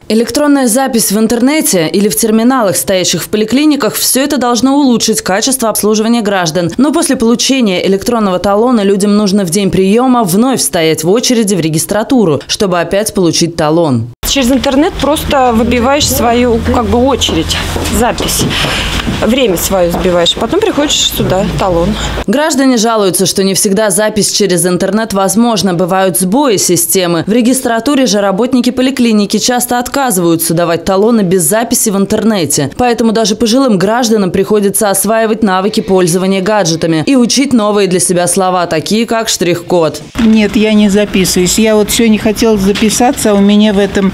Электронная запись в интернете или в терминалах, стоящих в поликлиниках, все это должно улучшить качество обслуживания граждан. Но после получения электронного талона людям нужно в день приема вновь стоять в очереди в регистратуру, чтобы опять получить талон. Через интернет просто выбиваешь свою очередь, запись. Время свое сбиваешь, потом приходишь сюда, талон. Граждане жалуются, что не всегда запись через интернет возможна. Бывают сбои системы. В регистратуре же работники поликлиники часто отказываются давать талоны без записи в интернете. Поэтому даже пожилым гражданам приходится осваивать навыки пользования гаджетами и учить новые для себя слова, такие как штрих-код. Нет, я не записываюсь. Я вот сегодня хотела записаться, а у меня в этом...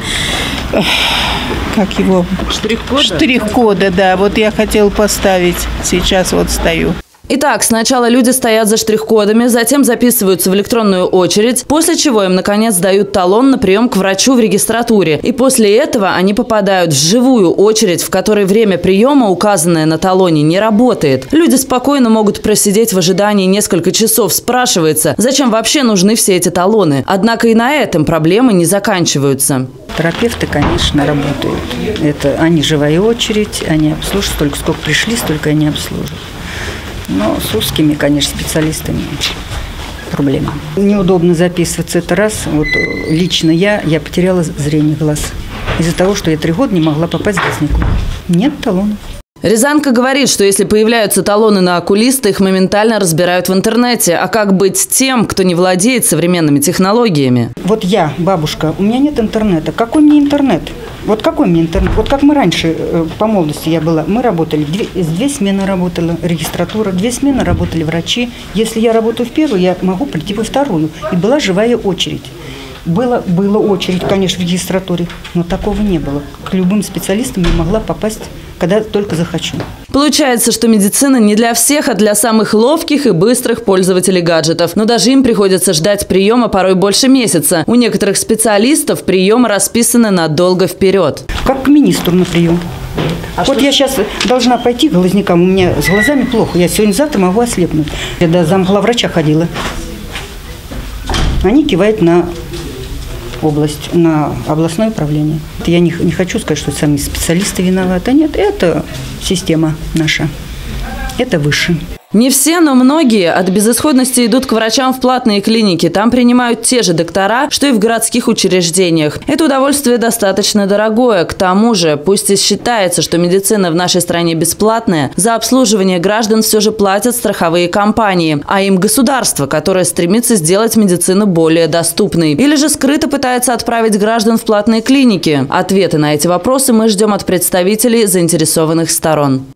Как его? Штрих-кода? Штрих-кода, да. Вот я хотела поставить. Сейчас вот стою. Итак, сначала люди стоят за штрих-кодами, затем записываются в электронную очередь, после чего им, наконец, дают талон на прием к врачу в регистратуре. И после этого они попадают в живую очередь, в которой время приема, указанное на талоне, не работает. Люди спокойно могут просидеть в ожидании несколько часов. Спрашивается, зачем вообще нужны все эти талоны? Однако и на этом проблемы не заканчиваются. Терапевты, конечно, работают. Это они живая очередь, они обслуживают. Столько, сколько пришли, столько они обслуживают. Но с узкими, конечно, специалистами проблема. Неудобно записываться, это раз. Вот лично я потеряла зрение глаз. Из-за того, что я 3 года не могла попасть в глазнику. Нет талонов. Рязанка говорит, что если появляются талоны на окулиста, их моментально разбирают в интернете. А как быть тем, кто не владеет современными технологиями? Вот я, бабушка, у меня нет интернета. Какой мне интернет? Вот какой мне интернет? Вот как мы раньше, по молодости я была, мы работали, 2 смены работала регистратура, 2 смены работали врачи. Если я работаю в первую, я могу прийти во вторую. И была живая очередь. Была очередь, конечно, в регистратуре, но такого не было. К любым специалистам я могла попасть, когда только захочу. Получается, что медицина не для всех, а для самых ловких и быстрых пользователей гаджетов. Но даже им приходится ждать приема порой больше месяца. У некоторых специалистов приемы расписаны надолго вперед. Как к министру на прием. Вот я сейчас должна пойти к глазникам, у меня с глазами плохо. Я сегодня-завтра могу ослепнуть. Я до замглавврача ходила. Они кивают на область, на областное управление. Я не хочу сказать, что сами специалисты виноваты. Нет, это система наша. Это выше. Не все, но многие от безысходности идут к врачам в платные клиники. Там принимают те же доктора, что и в городских учреждениях. Это удовольствие достаточно дорогое. К тому же, пусть и считается, что медицина в нашей стране бесплатная, за обслуживание граждан все же платят страховые компании, а им государство, которое стремится сделать медицину более доступной. Или же скрыто пытается отправить граждан в платные клиники. Ответы на эти вопросы мы ждем от представителей заинтересованных сторон.